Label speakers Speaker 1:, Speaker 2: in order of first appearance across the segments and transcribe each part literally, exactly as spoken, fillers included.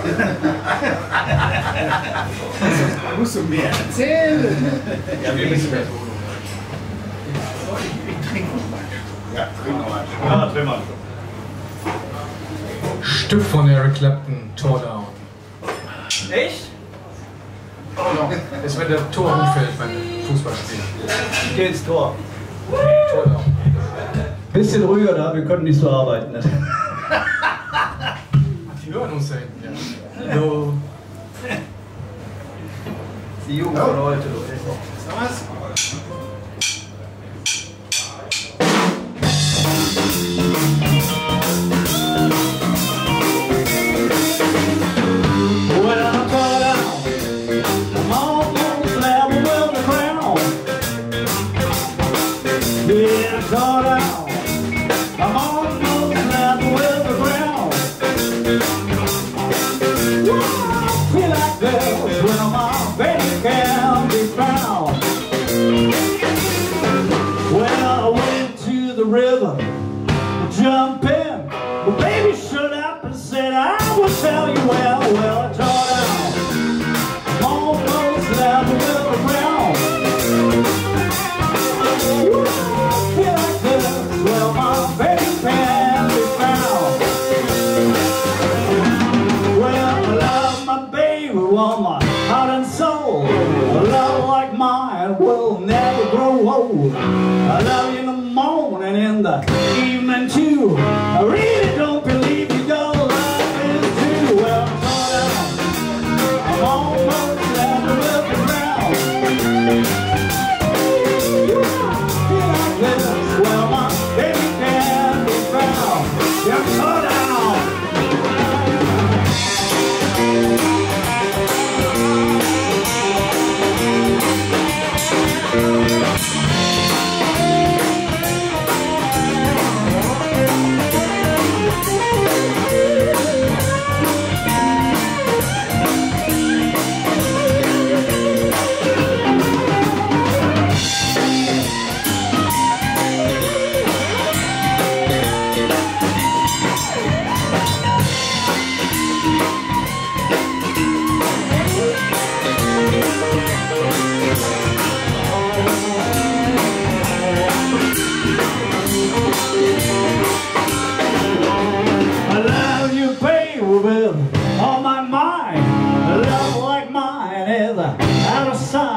Speaker 1: Musst du mehr erzählen?
Speaker 2: Ja, wir müssen mehr tun.
Speaker 1: Ich trinke noch mal.
Speaker 2: Ja, trink noch mal.
Speaker 3: Ja, trink mal.
Speaker 4: Stück von Eric Clapton, Dort.
Speaker 3: Echt?
Speaker 4: Ist, wenn der Tor umfällt beim Fußballspiel.
Speaker 3: Ich geh ins Tor.
Speaker 4: Dort.
Speaker 5: Bisschen ruhiger da, wir können nicht so arbeiten.
Speaker 4: Die hören uns da hinten, ja. Hallo.
Speaker 3: Die Jungs von heute.
Speaker 1: Was?
Speaker 5: River, jump in. Well, baby shut up and said, I will tell you well, well, I tore down. I'm almost down the river ground. Ooh, I feel like this, well, my baby can be found. Well, I love my baby, well, my heart and soul. A love like mine will never grow old. I love you in the morning, in the evening too. I really don't believe you go love is true. Well, I'm almost at the river ground. You feel like this, well, my baby can be found. Yeah, slow down.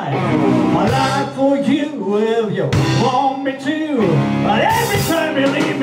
Speaker 5: I like for you if you want me to, but every time you leave